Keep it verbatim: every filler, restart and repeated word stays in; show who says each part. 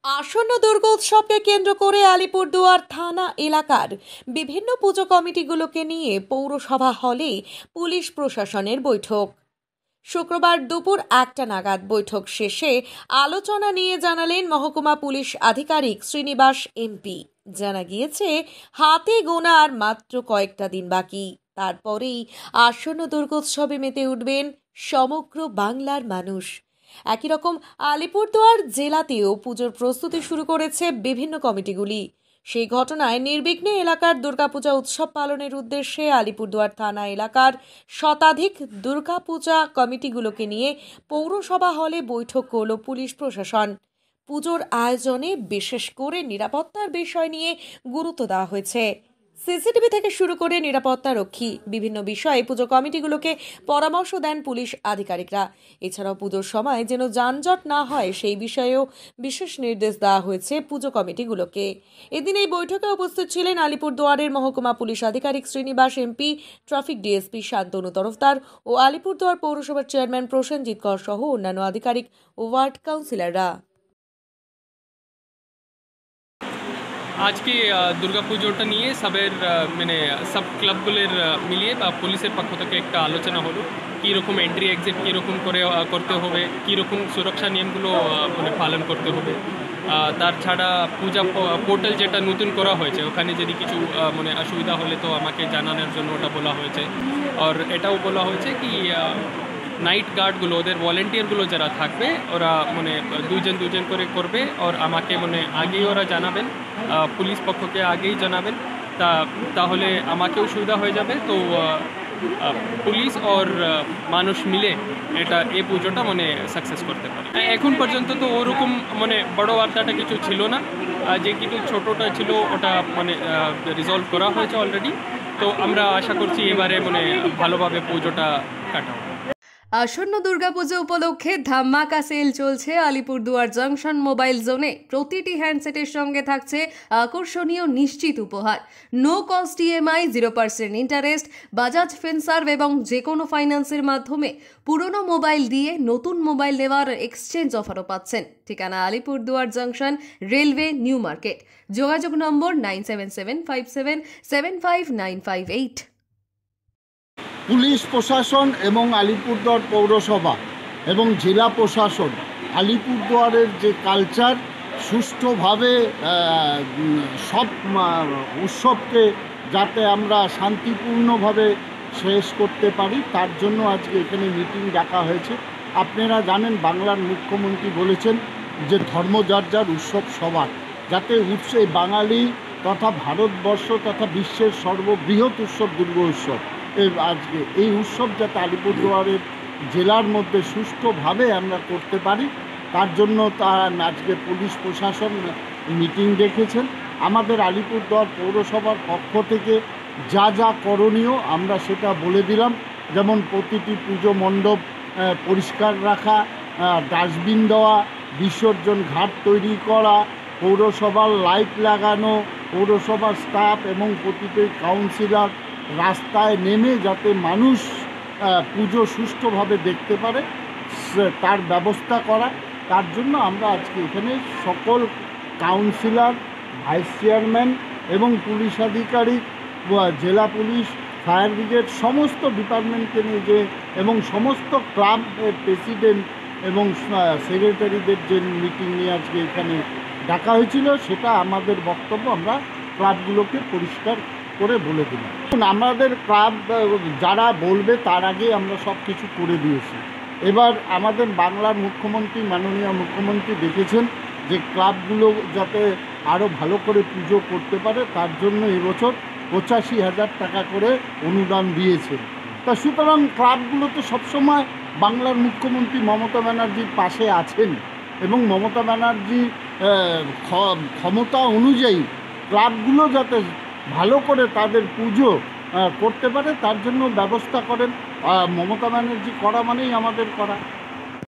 Speaker 1: আসন্ন দুর্গোৎসবকে কেন্দ্র করে আলিপুরদুয়ার থানা এলাকার বিভিন্ন পুজো কমিটিগুলোকে নিয়ে পৌরসভা হলে পুলিশ প্রশাসনের বৈঠক। শুক্রবার দুপুর একটা নাগাদ বৈঠক শেষে আলোচনা নিয়ে জানালেন মহকুমা পুলিশ আধিকারিক শ্রীনিবাস এমপি। জানা গিয়েছে, হাতে গোনা আর মাত্র কয়েকটা দিন বাকি, তারপরেই আসন্ন দুর্গোৎসবে মেতে উঠবেন সমগ্র বাংলার মানুষ। একই রকম আলিপুরদুয়ার জেলাতেও পুজোর প্রস্তুতি শুরু করেছে বিভিন্ন কমিটিগুলি। সেই ঘটনায় নির্বিঘ্নে এলাকার দুর্গাপূজা উৎসব পালনের উদ্দেশ্যে আলিপুরদুয়ার থানা এলাকার শতাধিক দুর্গাপূজা কমিটিগুলোকে নিয়ে পৌরসভা হলে বৈঠক করল পুলিশ প্রশাসন। পুজোর আয়োজনে বিশেষ করে নিরাপত্তার বিষয় নিয়ে গুরুত্ব দেওয়া হয়েছে। সিসিটিভি থেকে শুরু করে নিরাপত্তা রক্ষী বিভিন্ন বিষয়ে পুজো কমিটিগুলোকে পরামর্শ দেন পুলিশ আধিকারিকরা। এছাড়াও পুজোর সময় যেন যানজট না হয় সেই বিষয়েও বিশেষ নির্দেশ দেওয়া হয়েছে পুজো কমিটিগুলোকে। এদিন এই বৈঠকে উপস্থিত ছিলেন আলিপুরদুয়ারের মহকুমা পুলিশ আধিকারিক Srinivas MP, traffic DSP Shantanu Tarafdar ও আলিপুরদুয়ার পৌরসভার চেয়ারম্যান প্রসেনজিৎ কর সহ অন্যান্য আধিকারিক ও ওয়ার্ড কাউন্সিলররা।
Speaker 2: আজকে দুর্গাপুজোটা নিয়ে সবের মানে সব ক্লাবগুলোর মিলিয়ে বা পুলিশের পক্ষ থেকে একটা আলোচনা হলো কীরকম এন্ট্রি এক্সিট কীরকম করে করতে হবে, কীরকম সুরক্ষা নিয়মগুলো মানে পালন করতে হবে। তার ছাড়া পূজা পোর্টাল যেটা নতুন করা হয়েছে ওখানে যদি কিছু মানে অসুবিধা হলে তো আমাকে জানানোর জন্য ওটা বলা হয়েছে। আর এটাও বলা হয়েছে কি নাইট গার্ডগুলো ওদের ভলেন্টিয়ারগুলো যারা থাকবে ওরা মানে দুজন দুজন করে করবে আর আমাকে মানে আগেই ওরা জানাবেন, পুলিশ পক্ষকে আগেই জানাবেন, তা তাহলে আমাকেও সুবিধা হয়ে যাবে। তো পুলিশ আর মানুষ মিলে এটা এই পুজোটা মানে সাকসেস করতে পারে। এখন পর্যন্ত তো ওরকম মানে বড় বার্তাটা কিছু ছিল না, যে কিছু ছোটোটা ছিল ওটা মানে রিজলভ করা হয়েছে অলরেডি। তো আমরা আশা করছি এবারে মানে ভালোভাবে পুজোটা কাটাবো।
Speaker 3: আসন্ন দুর্গাপুজো উপলক্ষে ধামাকা সেল চলছে আলিপুরদুয়ার জংশন মোবাইল জোনে। প্রতিটি হ্যান্ডসেটের সঙ্গে থাকছে আকর্ষণীয় নিশ্চিত উপহার, no cost EMI, zero percent interest, Bajaj Finserv এবং যে কোনো ফাইন্যান্সের মাধ্যমে পুরনো মোবাইল দিয়ে নতুন মোবাইল নেওয়ার এক্সচেঞ্জ অফারও পাচ্ছেন। ঠিকানা Alipurduar junction, railway, new market. যোগাযোগ number nine seven seven five seven seven five nine five eight.
Speaker 4: Police প্রশাসন এবং আলিপুরদুয়ার পৌরসভা এবং জেলা প্রশাসন আলিপুরদুয়ারের যে কালচার সুষ্ঠুভাবে সব উৎসবকে যাতে আমরা শান্তিপূর্ণভাবে শেষ করতে পারি তার জন্য আজকে এখানে মিটিং ডাকা হয়েছে। আপনারা জানেন বাংলার মুখ্যমন্ত্রী বলেছেন যে ধর্ম যার যার উৎসব সবার, যাতে উৎসব বাঙালি তথা ভারতবর্ষ তথা বিশ্বের সর্ববৃহৎ উৎসব দুর্গা উৎসব আজকে এই উৎসব যাতে আলিপুরদুয়ারের জেলার মধ্যে সুষ্ঠুভাবে আমরা করতে পারি তার জন্য তারা আজকে পুলিশ প্রশাসন মিটিং ডেকেছেন। আমাদের আলিপুরদুয়ার পৌরসভার পক্ষ থেকে যা যা করণীয় আমরা সেটা বলে দিলাম, যেমন প্রতিটি পুজো মণ্ডপ পরিষ্কার রাখা, ডাস্টবিন দেওয়া, বিসর্জন ঘাট তৈরি করা, পৌরসভার লাইট লাগানো, পৌরসভার স্টাফ এবং প্রতিটি কাউন্সিলর রাস্তায় নেমে যাতে মানুষ পুজো সুষ্ঠুভাবে দেখতে পারে তার ব্যবস্থা করা। তার জন্য আমরা আজকে এখানে সকল কাউন্সিলর, ভাইস চেয়ারম্যান এবং পুলিশ আধিকারিক, জেলা পুলিশ, ফায়ার ব্রিগেড সমস্ত ডিপার্টমেন্টকে নিয়ে যে এবং সমস্ত ক্লাবের প্রেসিডেন্ট এবং সেক্রেটারিদের যে মিটিং নিয়ে আজকে এখানে ডাকা হয়েছিল সেটা আমাদের বক্তব্য আমরা ক্লাবগুলোকে পরিষ্কার করে বলে দিলাম। আমাদের ক্লাব যারা বলবে তার আগে আমরা সব কিছু করে দিয়েছি। এবার আমাদের বাংলার মুখ্যমন্ত্রী মাননীয় মুখ্যমন্ত্রী দেখেছেন যে ক্লাবগুলো যাতে আরও ভালো করে পুজো করতে পারে তার জন্য এবছর পঁচাশি হাজার টাকা করে অনুদান দিয়েছেন। তা সুতরাং ক্লাবগুলো তো সবসময় বাংলার মুখ্যমন্ত্রী মমতা ব্যানার্জির পাশে আছেন এবং মমতা ব্যানার্জি ক্ষমতা অনুযায়ী ক্লাবগুলো যাতে ভালো করে তাদের পুজো করতে পারে তার জন্য ব্যবস্থা করেন। মমতা ব্যানার্জি করা মানেই আমাদের করা।